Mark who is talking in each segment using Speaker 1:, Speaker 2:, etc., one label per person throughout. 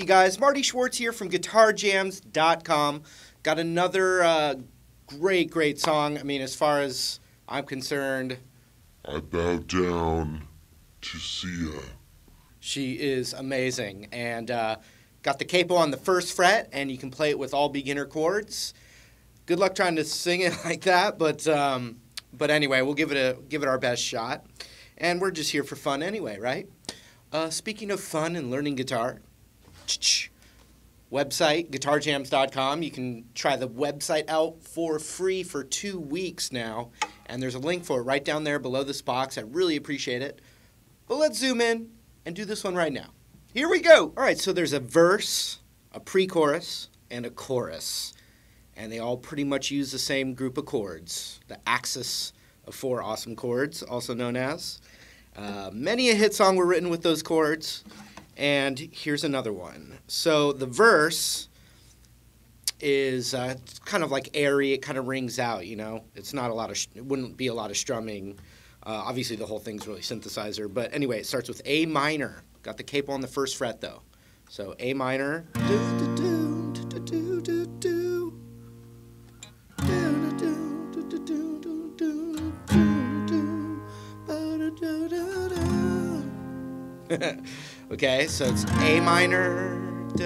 Speaker 1: guys? Marty Schwartz here from GuitarJamz.com. Got another great song. I mean, as far as I'm concerned,
Speaker 2: I bow down to see her.
Speaker 1: She is amazing. And got the capo on the first fret, and you can play it with all beginner chords. Good luck trying to sing it like that, but anyway, we'll give it our best shot. And we're just here for fun anyway, right? Speaking of fun and learning guitar, website, GuitarJamz.com. You can try the website out for free for 2 weeks now, and there's a link for it right down there below this box. I really appreciate it. But let's zoom in and do this one right now. Here we go. All right, so there's a verse, a pre-chorus, and a chorus, and they all pretty much use the same group of chords, the axis of 4 awesome chords, also known as. Many a hit song were written with those chords, and here's another one. So the verse is kind of like airy. It kind of rings out, you know. It's not a lot of, it wouldn't be a lot of strumming. Obviously, the whole thing's really synthesizer. But anyway, it starts with A minor. Got the capo on the first fret, though. So A minor. Okay, so it's A minor,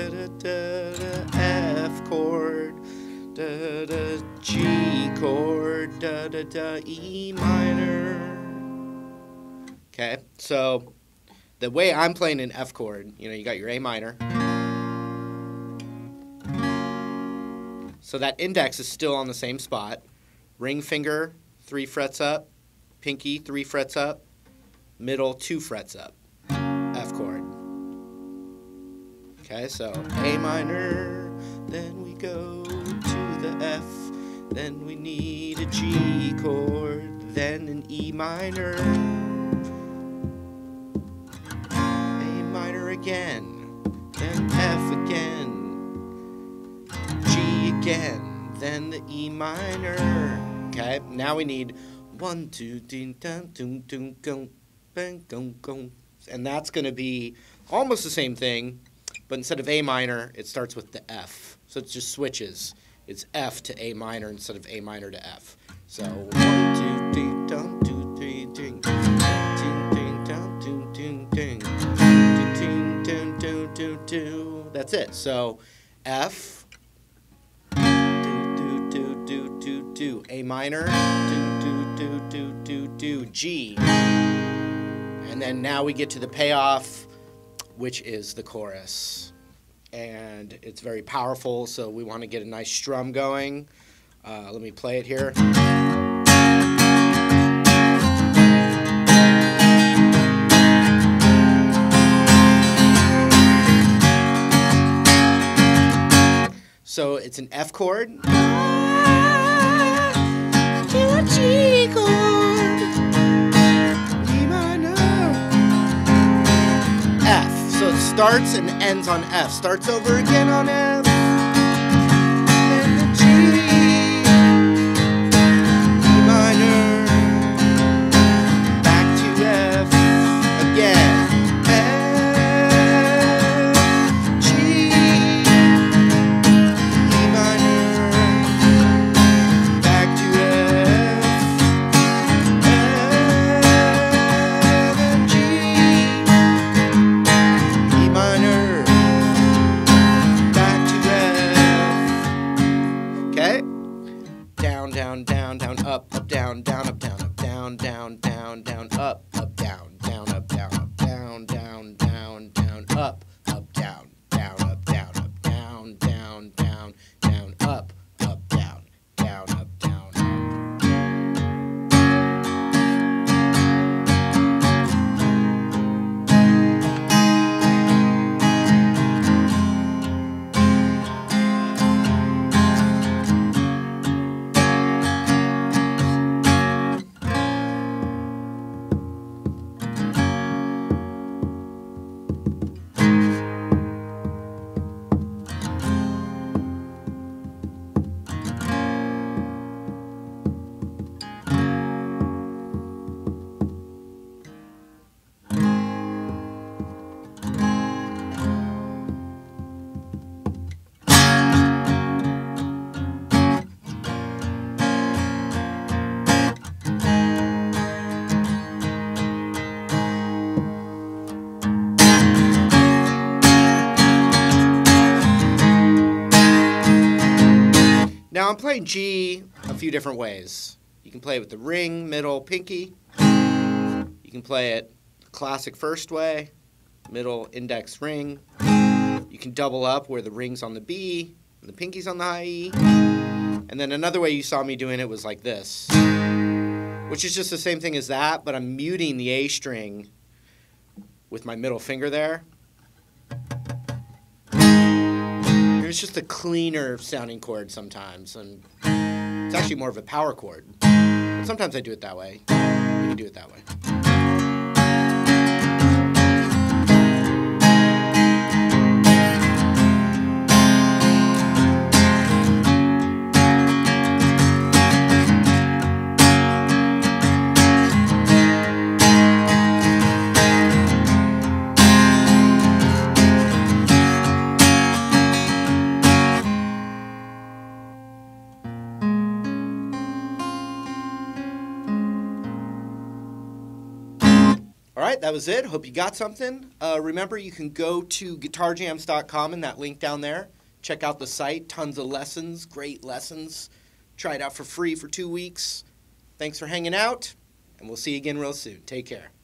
Speaker 1: F chord, G chord, E minor. Okay, so the way I'm playing an F chord, you know, you got your A minor. So that index is still on the same spot. Ring finger, 3 frets up. Pinky, 3 frets up. Middle, 2 frets up. F chord. Okay, so A minor, then we go to the F, then we need a G chord, then an E minor, A minor again, then F again, G again, then the E minor. Okay, now we need 1, 2, 3, 4, and that's going to be almost the same thing, but instead of A minor, it starts with the F. So it just switches. It's F to A minor instead of A minor to F. So 1, 2, 3, 2, 3, ding, ding. That's it. So F, do, A minor, do, G. And then now we get to the payoff, which is the chorus. And it's very powerful, so we want to get a nice strum going. Let me play it here. So it's an F chord. G chord. So it starts and ends on F. Starts over again on F. Then the G. E minor. Back to F. Again. F. G. E minor. Back to F. F. G. Down, up, down, down, up, down, up, down, down, down, down, up, down, down, up, down, up, down, down, down, down, up, down, down, up, down, up, down, down, down, down, up, down, down, up, down. I'm playing G a few different ways. You can play it with the ring, middle, pinky. You can play it classic first way, middle, index, ring. You can double up where the ring's on the B and the pinky's on the high E. And then another way you saw me doing it was like this, which is just the same thing as that, but I'm muting the A string with my middle finger there. It's just a cleaner sounding chord sometimes, and it's actually more of a power chord. But sometimes I do it that way. You can do it that way. All right, that was it. Hope you got something. Remember, you can go to GuitarJamz.com and that link down there. Check out the site. Tons of lessons, great lessons. Try it out for free for 2 weeks. Thanks for hanging out, and we'll see you again real soon. Take care.